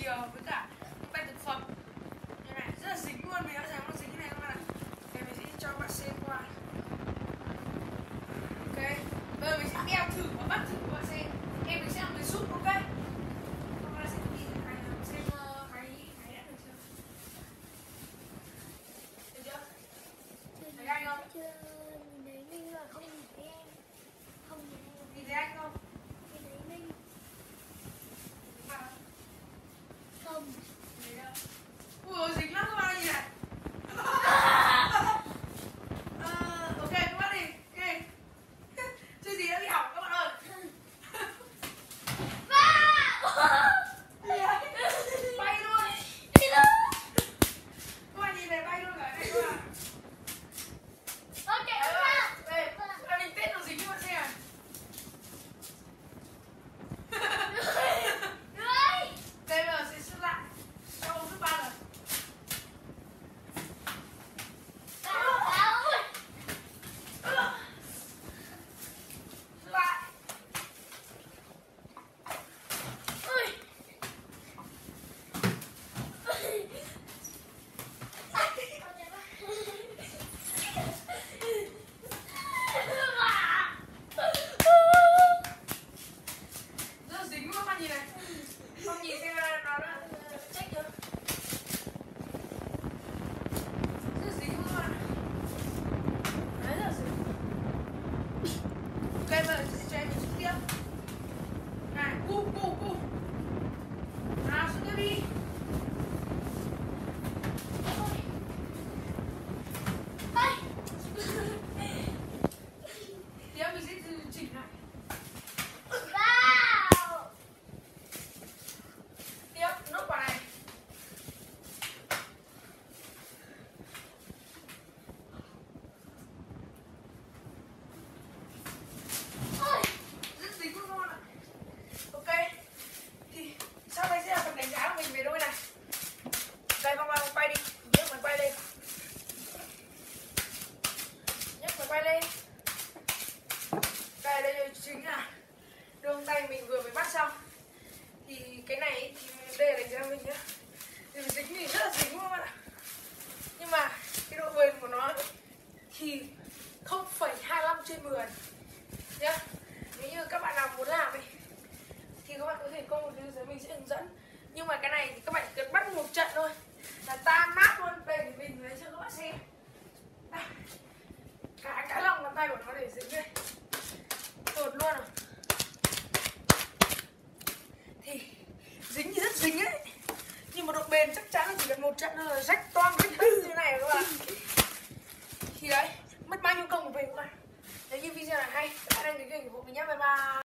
thìa với cả tay thực phẩm như này rất là dính luôn. Mình đã dám nó dính như này các bạn ạ. Để mình sẽ cho các bạn xem qua. Ok, bây giờ mình sẽ đeo thử và bắt thử các bạn xem. Em mình sẽ làm người giúp, ok? Các bạn sẽ nhìn thấy xem máy đã được chưa? Được chưa? Thấy anh không? Chưa, nhìn thấy Minh rồi không nhìn thấy em. Không nhìn thấy em. Nhìn thấy anh không? Nhìn thấy Minh. Không. Không. Thấy đâu? Ui, dính lắm các bạn ơi, nhìn này. Ok các bạn đi, ok. Chưa gì đã bị hỏng các bạn ơi. Bay luôn. Các bạn nhìn này bay luôn cả này các bạn. Đây, là mình test nó dính các bạn xem này. Đây bây giờ sẽ xuất lại. Cho uống nước 3 lần. Xuất lại. Rất là dính luôn các bạn nhìn này. Không nhìn xem là nó đã chết chưa. Rất là dính luôn các bạn. Đấy, rất là dính. Ok, bây giờ sẽ cho em xuất tiếp. Này, cu. Nào, xuất tiếp đi. Tiếp mình sẽ chỉnh lại. Tiếp, nốt quả này. Rất dính luôn các bạn ạ. Ok, thì sau đây sẽ là phần đánh giá của mình về đôi này. Đây, con quay đi, nhấc máy quay lên. Nhấc máy quay lên. Đây chính là đường tay mình vừa mới bắt xong. Thì cái này thì đây là đánh giá mình nhá. Thì dính thì rất là dính luôn các bạn ạ. Nhưng mà cái độ bền của nó thì 0,25/10 nhá. Nếu như các bạn nào muốn làm ấy thì các bạn có thể comment phía dưới mình sẽ hướng dẫn. Nhưng mà cái này thì các bạn cần bắt một trận thôi là tan nát luôn. Đây thì mình lấy cho các bạn xem. Đây. Cả cái lòng bàn tay của nó để dính đây. Tột luôn rồi. Thì dính thì rất dính ấy. Nhưng mà độ bền chắc chắn là chỉ cần một trận thôi là rách toang rách bách như thế này các bạn. Thì đấy, mất bao nhiêu công của mình các bạn. Nếu như video này hay, các bạn đăng ký kênh ủng hộ mình nhé. Bye bye.